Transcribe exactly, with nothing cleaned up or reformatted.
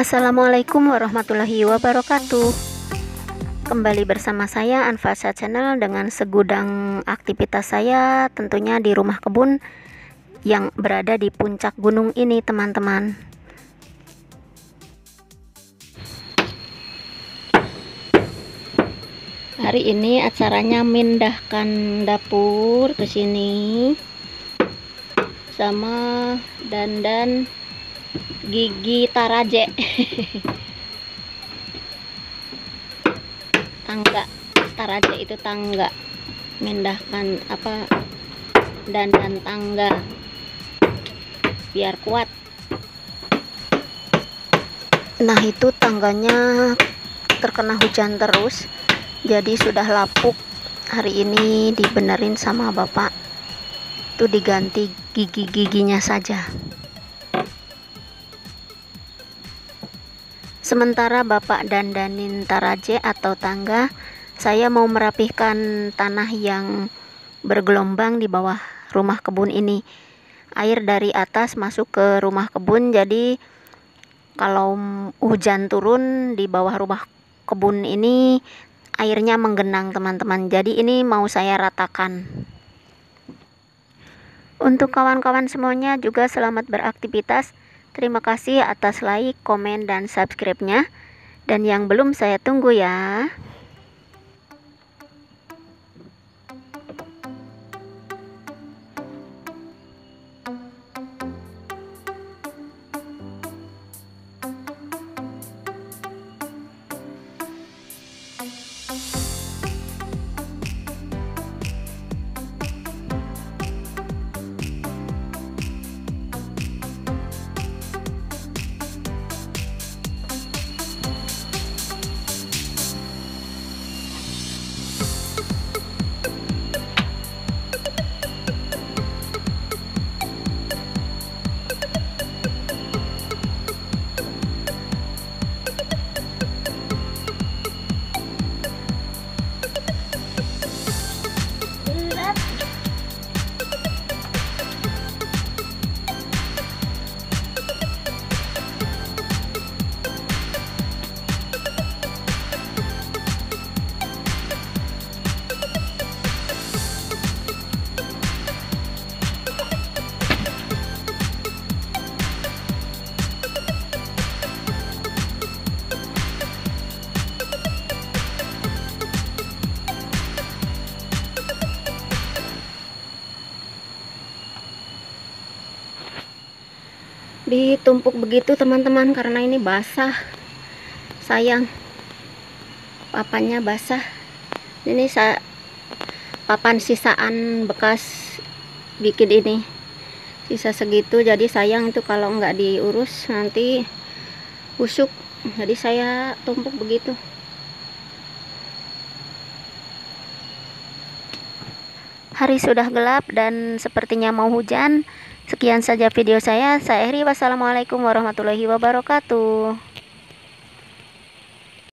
Assalamualaikum warahmatullahi wabarakatuh. Kembali bersama saya Anfasa Channel dengan segudang aktivitas saya tentunya di rumah kebun yang berada di puncak gunung ini, teman-teman. Hari ini acaranya mindahkan dapur ke sini sama dandan gigi taraje. Tangga taraje itu tangga, mindahkan apa dandan tangga biar kuat. Nah, itu tangganya terkena hujan terus, jadi sudah lapuk. Hari ini dibenerin sama bapak, itu diganti gigi-giginya saja. Sementara bapak dandanin taraje atau tangga, saya mau merapihkan tanah yang bergelombang di bawah rumah kebun ini. Air dari atas masuk ke rumah kebun, jadi kalau hujan turun di bawah rumah kebun ini airnya menggenang, teman-teman. Jadi ini mau saya ratakan. Untuk kawan-kawan semuanya juga selamat beraktivitas. Terima kasih atas like, komen, dan subscribe-nya. Dan yang belum saya tunggu ya. Ditumpuk begitu, teman-teman, karena ini basah. Sayang, papannya basah. Ini sa papan sisaan bekas bikin ini, sisa segitu. Jadi sayang itu kalau nggak diurus nanti busuk. Jadi saya tumpuk begitu. Hari sudah gelap dan sepertinya mau hujan. Sekian saja video saya. Saya Eri. Wassalamualaikum warahmatullahi wabarakatuh.